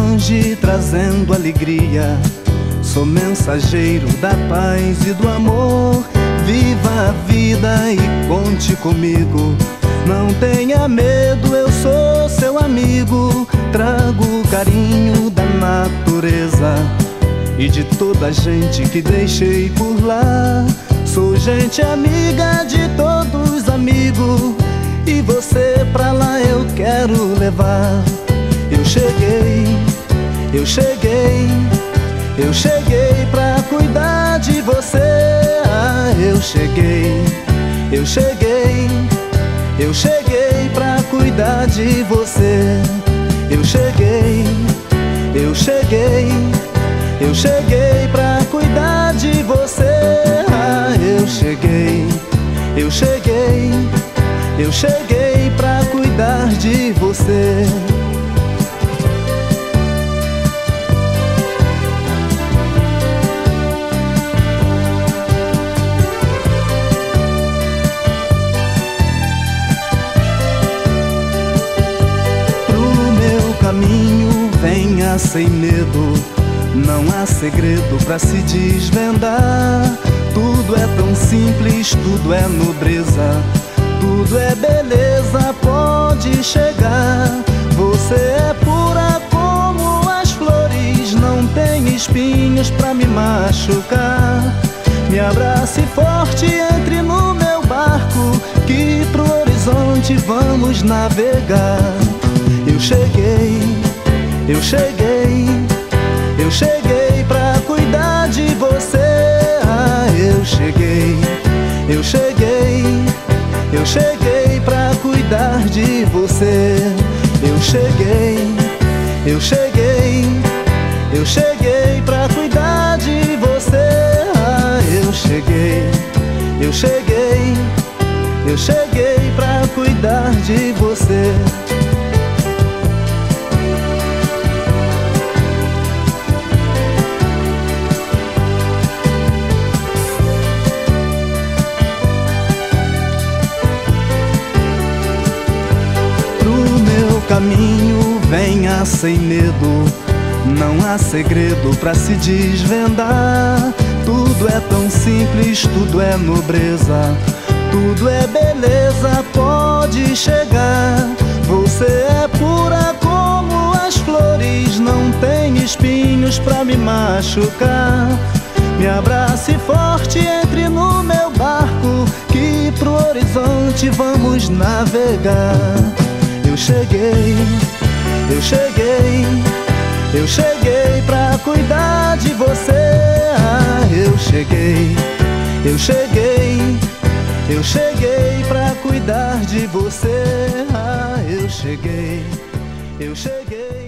longe trazendo alegria. Sou mensageiro da paz e do amor. Viva a vida e conte comigo. Não tenha medo, eu sou seu amigo. Trago o carinho da natureza e de toda a gente que deixei por lá. Sou gente amiga de todos os amigos, e você pra lá eu quero levar. Eu cheguei, eu cheguei, eu cheguei pra cuidar de você. Ah, eu cheguei, eu cheguei, eu cheguei pra cuidar de você. Eu cheguei, eu cheguei, eu cheguei pra cuidar de você. Ah, eu cheguei, eu cheguei, eu cheguei pra cuidar de você. Caminho, venha sem medo, não há segredo pra se desvendar. Tudo é tão simples, tudo é nobreza, tudo é beleza, pode chegar. Você é pura como as flores, não tem espinhos pra me machucar. Me abrace forte, entre no meu barco, que pro horizonte vamos navegar. Eu cheguei, eu cheguei, eu cheguei pra cuidar de você. Ah, eu cheguei, eu cheguei, eu cheguei pra cuidar de você. Eu cheguei, eu cheguei, eu cheguei pra cuidar de você. Ah, eu cheguei, eu cheguei, eu cheguei pra cuidar de você. Caminho, venha sem medo, não há segredo pra se desvendar. Tudo é tão simples, tudo é nobreza, tudo é beleza, pode chegar. Você é pura como as flores, não tem espinhos pra me machucar. Me abrace forte, entre no meu barco, que pro horizonte vamos navegar. Eu cheguei, eu cheguei, eu cheguei pra cuidar de você. Ah, eu cheguei, eu cheguei, eu cheguei pra cuidar de você. Ah, eu cheguei, eu cheguei.